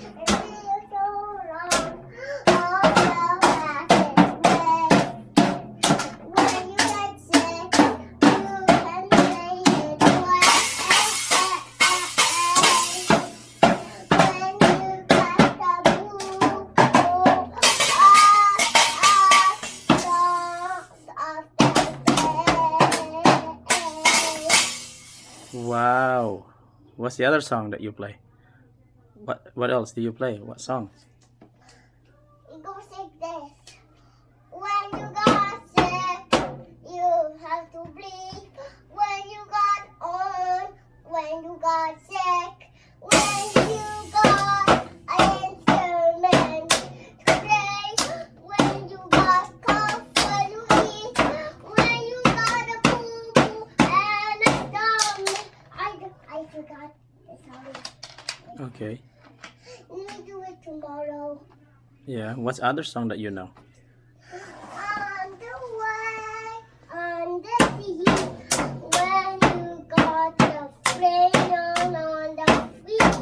Wow. What's the other song that you play? What else do you play? What song? It goes like this. When you got sick, you have to bleed. When you got on, when you got sick, when you got an instrument to play, when you got cough, when you eat, when you got a poo-poo and a stomach. I forgot the song. Okay. We do it tomorrow. Yeah. What's other song that you know? On the way, on the sea, when you got the plane on the feet,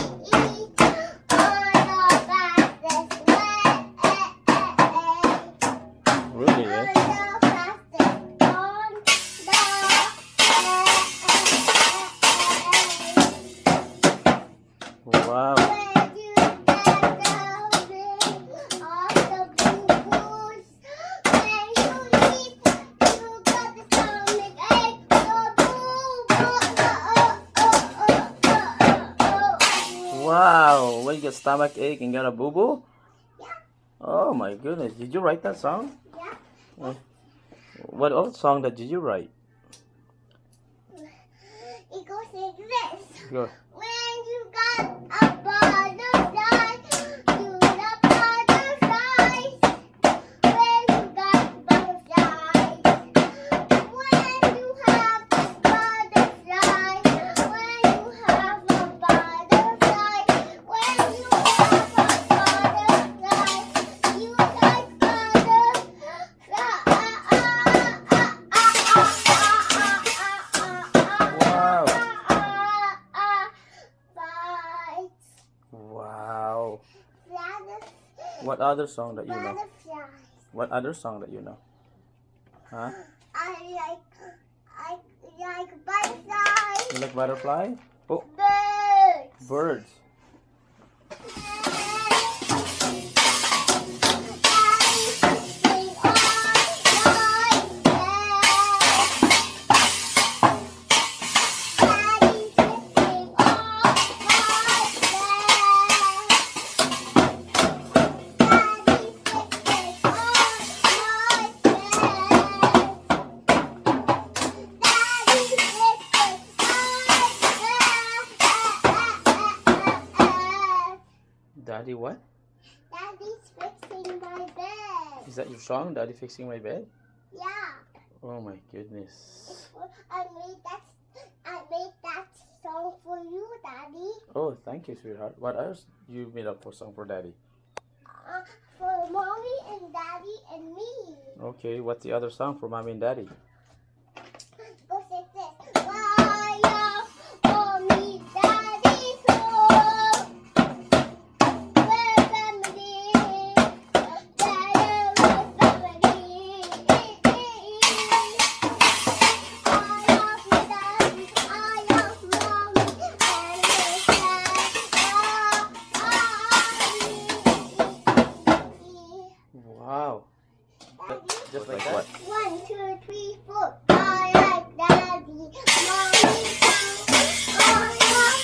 on the fastest way, Really? on Eh? the fastest on the Wow. Where you get the ring of the boo-boos. When you eat, you got the stomach ache. Wow. When you get stomach ache and get a boo boo? Yeah. Oh my goodness. Did you write that song? Yeah. What other song that did you write? It goes like this. Go. When you got a butterfly, you the butterflies. When you got butterflies. When you have butterfly. When you have a butterfly. When you have a butterfly. You like Wow. butterflies. Wow. Butterflies. What other song that you know? Butterflies. What other song that you know? Huh? I like butterflies. You like butterfly? Oh, Birds. birds. Daddy what? Daddy's fixing my bed. Is that your song? Daddy fixing my bed? Yeah. Oh my goodness. I made that song for you, Daddy. Oh, thank you, sweetheart. What else you made up for song for Daddy? For Mommy and Daddy and me. Okay, what's the other song for Mommy and Daddy? Goes like this. Why Mommy, Daddy, so we're family. Daddy, we're family. I love you, Daddy. I love Mommy and Wow. Daddy. Just like what? 1, 2, 3, 4. I like Daddy, Mommy, I love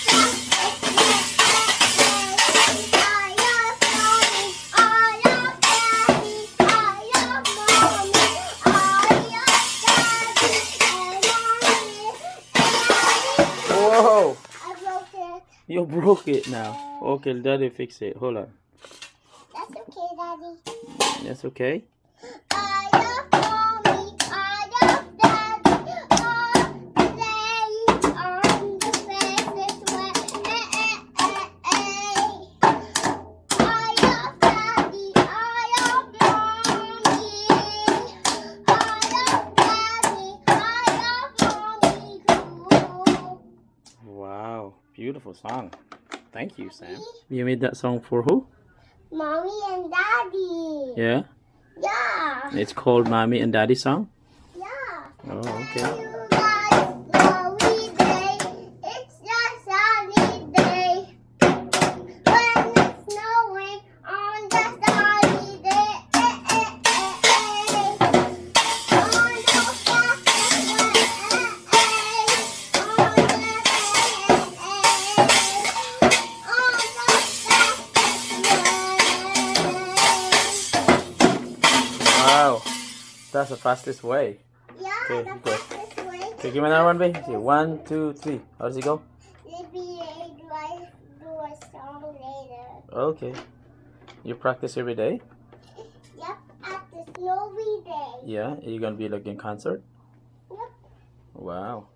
Mommy, I love Daddy, I love Mommy, I love Daddy, and Mommy. Whoa! I broke it. You broke it now. Okay, Daddy fix it. Hold on. That's okay, Daddy. That's okay. I love Mommy, I love Daddy, all day on the fastest way. I love Daddy, I love Mommy, I love Daddy, I love Mommy too. Wow, beautiful song. Thank you, Sam. You made that song for who? Mommy and Daddy. Yeah? Yeah. It's called Mommy and Daddy song? Yeah. Oh, okay. You guys snowy day. It's a sunny day. When it's snowing on the sunny day. On the fastest way. On the fastest way. Wow. That's the fastest way. Yeah, Okay, the go. fastest way. Okay, give me another one, babe. Okay, 1, 2, 3. How does it go? Maybe I do a song later. Okay. You practice every day? Yep, at the snowy day. Yeah. Are you gonna be like in concert? Yep. Wow.